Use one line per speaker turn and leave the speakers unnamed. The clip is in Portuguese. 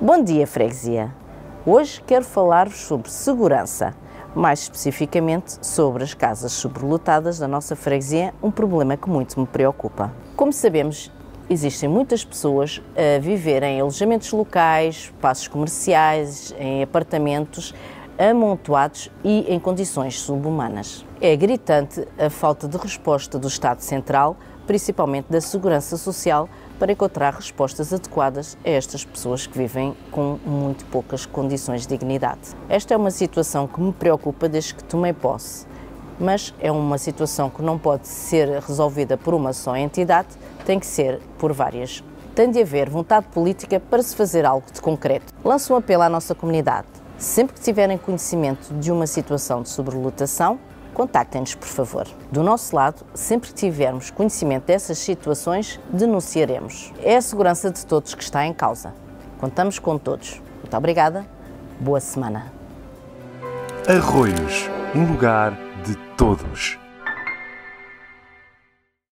Bom dia, freguesia! Hoje quero falar-vos sobre segurança, mais especificamente sobre as casas sobrelotadas da nossa freguesia, um problema que muito me preocupa. Como sabemos, existem muitas pessoas a viver em alojamentos locais, espaços comerciais, em apartamentos amontoados e em condições subhumanas. É gritante a falta de resposta do Estado Central, principalmente da Segurança Social, para encontrar respostas adequadas a estas pessoas que vivem com muito poucas condições de dignidade. Esta é uma situação que me preocupa desde que tomei posse, mas é uma situação que não pode ser resolvida por uma só entidade, tem que ser por várias. Tem de haver vontade política para se fazer algo de concreto. Lanço um apelo à nossa comunidade. Sempre que tiverem conhecimento de uma situação de sobrelotação, contactem-nos, por favor. Do nosso lado, sempre que tivermos conhecimento dessas situações, denunciaremos. É a segurança de todos que está em causa. Contamos com todos. Muito obrigada. Boa semana.
Arroios, um lugar de todos.